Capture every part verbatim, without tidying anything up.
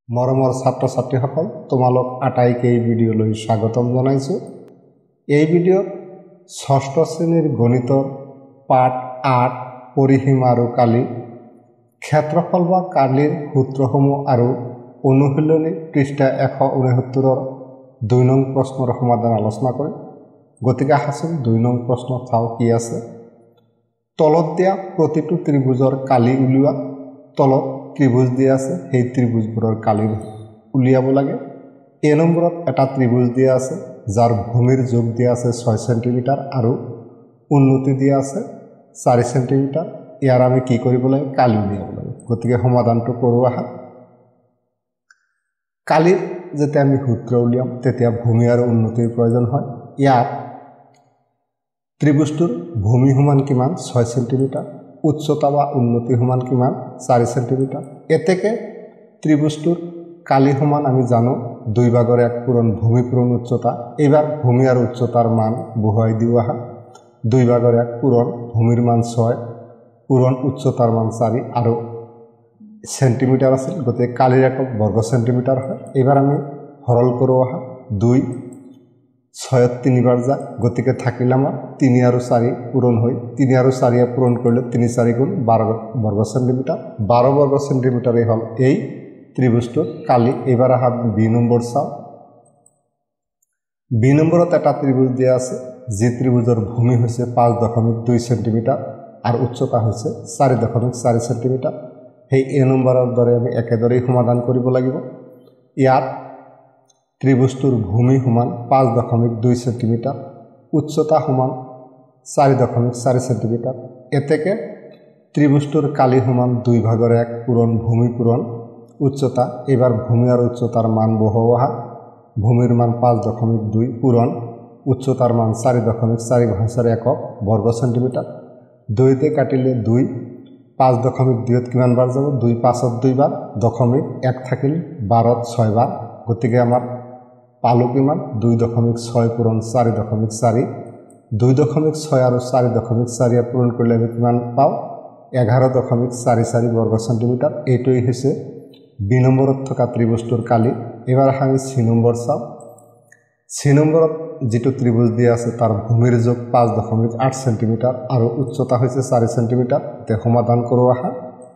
মৰমৰ ছাত্ৰ ছাত্ৰীসকল তোমালোক আটাইকে এই ভিডিঅ'লৈ স্বাগতম জনাইছো। এই ভিডিঅ'ত ষষ্ঠ শ্ৰেণীৰ গণিতৰ পাঠ আঠ পৰিসীমা আৰু কালি ক্ষেত্ৰফল বা কালিৰ সূত্ৰসমূহ আৰু অনুশীলনী পৃষ্ঠা এশ ঊনসত্তৰৰ দুই নং প্ৰশ্নৰ সমাধান আলোচনা কৰিম। গতিকে আহাচোন দুই নং প্ৰশ্ন চাওঁ কি আছে। তলত দিয়া প্ৰতিটো ত্ৰিভুজৰ কালি উলিওৱা। তলত ত্ৰিভুজ দিয়া আছে, সেই ত্ৰিভুজবোৰৰ কালি উলিয়াব লাগে। এ নম্বৰত এটা ত্ৰিভুজ দিয়া আছে যাৰ ভূমিৰ যোগ দিয়া আছে ছয় সেন্টিমিটাৰ আৰু উন্নতি দিয়া আছে চাৰি সেন্টিমিটাৰ। ইয়াৰ আমি কি কৰিব লাগে? কালি উলিয়াব লাগে। গতিকে সমাধানটো কৰোঁ আহা। কালিৰ যেতিয়া আমি সূত্ৰ উলিয়াম তেতিয়া ভূমি আৰু উন্নতিৰ প্ৰয়োজন হয়। ইয়াত ত্ৰিভুজটোৰ ভূমি সমান কিমান? ছয় সেন্টিমিটাৰ। উচ্চতা বা উন্নতি সমান কিমান? চাৰি সেন্টিমিটাৰ। এতেকে ত্ৰিভুজটোৰ কালি সমান আমি জানো দুই ভাগৰ এক পূৰণ ভূমি পূৰণ উচ্চতা। এইবাৰ ভূমি আৰু উচ্চতাৰ মান বহুৱাই দিওঁ আহা। দুই ভাগৰ এক পূৰণ ভূমিৰ মান ছয় পূৰণ উচ্চতাৰ মান চাৰি আৰু সেন্টিমিটাৰ আছিল, গতিকে কালিৰ একক বৰ্গ সেন্টিমিটাৰ হয়। এইবাৰ আমি সৰল কৰোঁ আহা। দুই ছয়ত তিনিবাৰ যায়, গতিকে থাকিল আমাৰ তিনি আৰু চাৰি পূৰণ হৈ তিনি আৰু চাৰিয়ে পূৰণ কৰিলে তিনি চাৰি গুণ বাৰ বৰ্গ সেন্টিমিটাৰ। বাৰ বৰ্গ সেন্টিমিটাৰেই হ'ল এই ত্ৰিভুজটোৰ কালি। এইবাৰ আহা বি নম্বৰ চাওঁ। বি নম্বৰত এটা ত্ৰিভুজ দিয়া আছে যি ত্ৰিভুজৰ ভূমি হৈছে পাঁচ দশমিক দুই সেন্টিমিটাৰ আৰু উচ্চতা হৈছে চাৰি দশমিক চাৰি সেন্টিমিটাৰ। সেই এ নম্বৰৰ দৰে আমি একেদৰেই সমাধান কৰিব লাগিব। ইয়াত ত্ৰিভুজটোৰ ভূমি সমান পাঁচ দশমিক দুই সেন্টিমিটাৰ, উচ্চতা সমান চাৰি দশমিক চাৰি সেন্টিমিটাৰ। এতেকে ত্ৰিভুজটোৰ কালি সমান দুই ভাগৰ এক পূৰণ ভূমি পূৰণ উচ্চতা। এইবাৰ ভূমি আৰু উচ্চতাৰ মান বহুৱাও আহা। ভূমিৰ মান পাঁচ দশমিক দুই পূৰণ উচ্চতাৰ মান চাৰি দশমিক চাৰি ভাগৰ একক বৰ্গ সেন্টিমিটাৰ। দুইতে কাটিলে দুই, পাঁচ দশমিক দুইত কিমান বাৰ যাব? দুই পাঁচত দুইবাৰ, দশমিক এক থাকিল বাৰত ছয়বাৰ। গতিকে আমাৰ পালোঁ কিমান? দুই দশমিক ছয় পূৰণ চাৰি দশমিক চাৰি। দুই দশমিক ছয় আৰু চাৰি দশমিক চাৰিয়ে পূৰণ কৰিলে আমি কিমান পাওঁ? এঘাৰ দশমিক চাৰি চাৰি বৰ্গ সেন্টিমিটাৰ। এইটোৱেই হৈছে বি নম্বৰত থকা ত্ৰিভুজটোৰ কালি। এইবাৰ আমি চি নম্বৰ চাওঁ। চি নম্বৰত যিটো ত্ৰিভুজ দিয়া আছে তাৰ ভূমিৰ যোগ পাঁচ দশমিক আঠ সেন্টিমিটাৰ আৰু উচ্চতা হৈছে চাৰি সেন্টিমিটাৰ। তে সমাধান কৰোঁ আহা।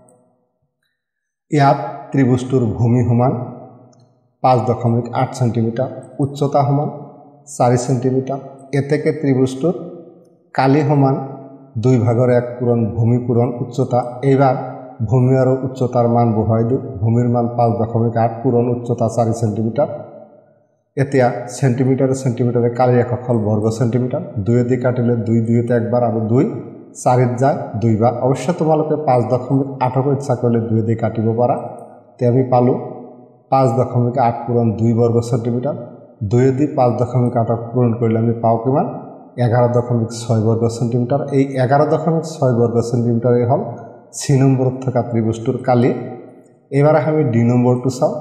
ইয়াত ত্ৰিভুজটোৰ ভূমি সমান পাঁচ দশমিক আঠ সেন্টিমিটাৰ, উচ্চতা সমান চাৰি সেন্টিমিটাৰ। এতেকে ত্ৰিভুজটোৰ কালি সমান দুই ভাগৰ এক পূৰণ ভূমি পূৰণ উচ্চতা। এইবাৰ ভূমি আৰু উচ্চতাৰ মান বহুৱাই দিওঁ। ভূমিৰ মান পাঁচ দশমিক আঠ পূৰণ উচ্চতা চাৰি সেন্টিমিটাৰ। এতিয়া সেন্টিমিটাৰে সেন্টিমিটাৰে কালিৰ একক হ'ল বৰ্গ সেন্টিমিটাৰ। দুইয়েদি কাটিলে দুই দুইতে একবাৰ আৰু দুই চাৰিত যায় দুইবাৰ। অৱশ্য তোমালোকে পাঁচ দশমিক আঠকো ইচ্ছা কৰিলে দুইয়েদি কাটিব পাৰা। তে আমি পালোঁ পাঁচ দশমিক আঠ পূৰণ দুই বৰ্গ সেন্টিমিটাৰ। দুইয়েদি পাঁচ দশমিক আঠক পূৰণ কৰিলে আমি পাওঁ কিমান? এঘাৰ দশমিক ছয় বৰ্গ সেন্টিমিটাৰ। এই এঘাৰ দশমিক ছয় বৰ্গ সেন্টিমিটাৰেই হ'ল চি নম্বৰত থকা ত্ৰিভুজটোৰ কালি। এইবাৰ আমি ডি নম্বৰটো চাওঁ।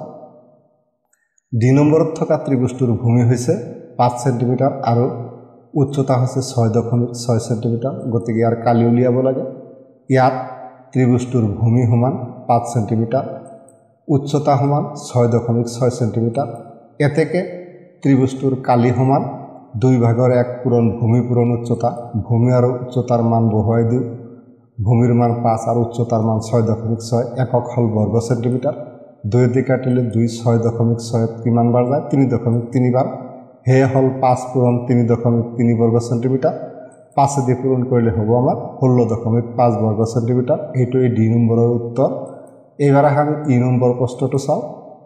ডি নম্বৰত থকা ত্ৰিভুজটোৰ ভূমি হৈছে পাঁচ সেন্টিমিটাৰ আৰু উচ্চতা হৈছে ছয় দশমিক ছয় সেন্টিমিটাৰ। গতিকে ইয়াৰ কালি উলিয়াব লাগে। ইয়াত ত্ৰিভুজটোৰ ভূমি সমান পাঁচ সেন্টিমিটাৰ, উচ্চতা সমান ছয় দশমিক ছয় সেন্টিমিটাৰ। এতেকে ত্ৰিভুজটোৰ কালি সমান দুই ভাগৰ এক পূৰণ ভূমি পূৰণ উচ্চতা। ভূমি আৰু উচ্চতাৰ মান বহুৱাই দিওঁ। ভূমিৰ মান পাঁচ আৰু উচ্চতাৰ মান ছয় দশমিক ছয়, একক হ'ল বৰ্গ সেন্টিমিটাৰ। দুইয়েদি কাটিলে দুই ছয় দশমিক ছয়ত কিমান বাৰ যায়? তিনি দশমিক তিনিবাৰ। সেয়ে হ'ল পাঁচ পূৰণ তিনি দশমিক তিনি বৰ্গ সেন্টিমিটাৰ। পাঁচেদি পূৰণ কৰিলে হ'ব আমাৰ ষোল্ল দশমিক পাঁচ বৰ্গ সেন্টিমিটাৰ। এইটোৱে ডি নম্বৰৰ উত্তৰ। এইবাৰ আমি ই নম্বৰ প্ৰশ্নটো চাওঁ।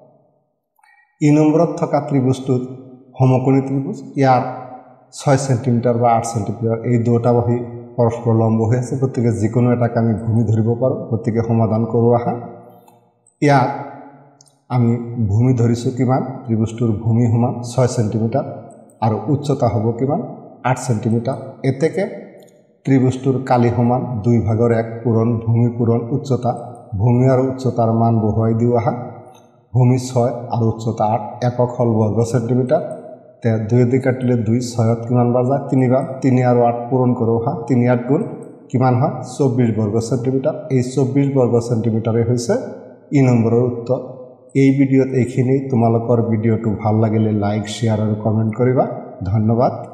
ই নম্বৰত থকা ত্ৰিভুজটোত সমকোণী ত্ৰিভুজ। ইয়াৰ ছয় সেন্টিমিটাৰ বা আঠ সেন্টিমিটাৰ এই দুটা বাহু পৰস্পৰ লম্ব হৈ আছে। গতিকে যিকোনো এটাকে আমি ভূমি ধৰিব পাৰোঁ। গতিকে সমাধান কৰোঁ আহা। ইয়াত আমি ভূমি ধৰিছোঁ কিমান? ত্ৰিভুজটোৰ ভূমি সমান ছয় সেন্টিমিটাৰ আৰু উচ্চতা হ'ব কিমান? আঠ সেন্টিমিটাৰ। এতেকে ত্ৰিভুজটোৰ কালি সমান দুই ভাগৰ এক পূৰণ ভূমি পূৰণ উচ্চতা। ভূমি আৰু উচ্চতাৰ মান বহুৱাই দিওঁ আহা। ভূমি ছয় আৰু উচ্চতা আঠ, একক হ'ল বৰ্গ সেন্টিমিটাৰ। তে দুইয়েদি কাটিলে দুই ছয়ত কিমান বাৰ যায়? তিনিবাৰ। তিনি আৰু আঠ পূৰণ কৰোঁ আহা। তিনি আঠ গুণ কিমান হয়? চৌব্বিছ বৰ্গ সেন্টিমিটাৰ। এই চৌব্বিছ বৰ্গ সেন্টিমিটাৰেই হৈছে ই নম্বৰৰ উত্তৰ। এই ভিডিঅ'ত এইখিনি। তোমালোকৰ ভিডিঅ'টো ভাল লাগিলে লাইক শ্বেয়াৰ আৰু কমেণ্ট কৰিবা। ধন্যবাদ।